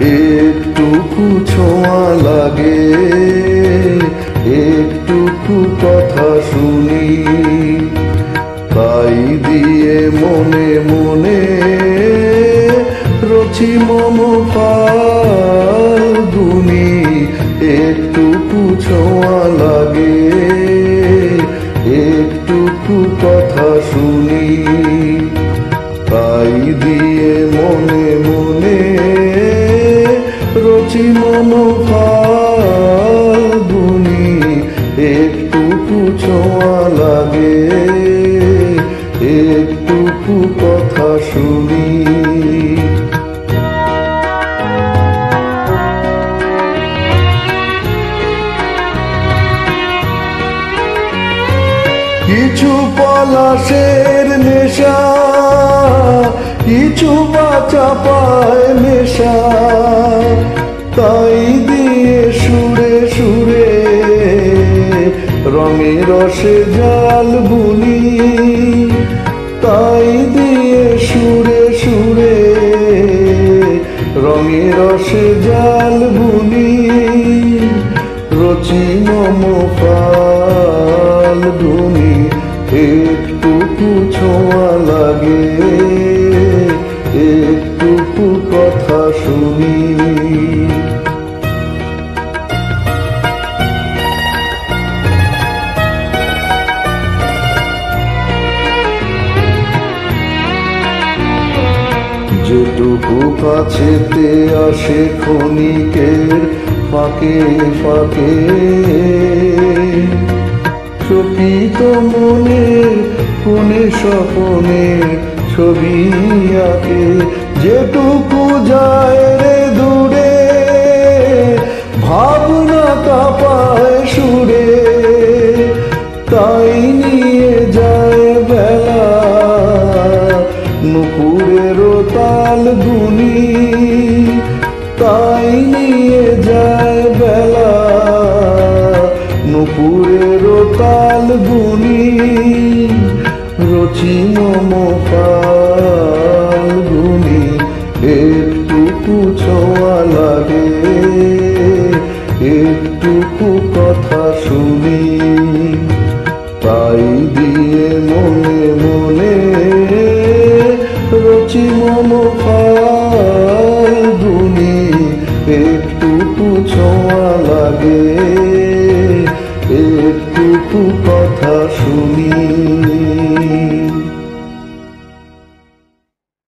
একটুকু ছোঁয়া লাগে, একটুকু কথা শুনি, তাই দিয়ে মনে মনে রচি মম ফাল্গুনি। একটুকু ছোঁয়া লাগে, একটুকু কথা শুনি, তাই দিয়ে মনে মনে রচি মম ফাল্গুনি। একটুকু ছোঁয়া লাগে, একটুকু কথা শুনি। কিছু পলাশের নেশা, কিছু বাঁচা পায় নেশা, তাই দিয়ে সুরে সুরে রঙে রসে জাল বুনি, তাই দিয়ে সুরে সুরে রঙে রসে জাল বুনি। রচি মম ফাল্গুনি, একটুকু ছোঁয়া লাগে, একটুকু কথা শুনি। যেটুকু কাছেতে আসে ক্ষণিকের ফাঁকে ফাঁকে, চকিত মনে কোণে স্বপনে ছবি আঁকে। যেটুকু যায় রে দূরে, ভাবনা কাঁপায় সুরে, তাই নিয়ে যায় বেলা নুপুরের তাল গুনি, তাই নিয়ে যায় বেলা নুপুরের তাল গুনি। রচি মম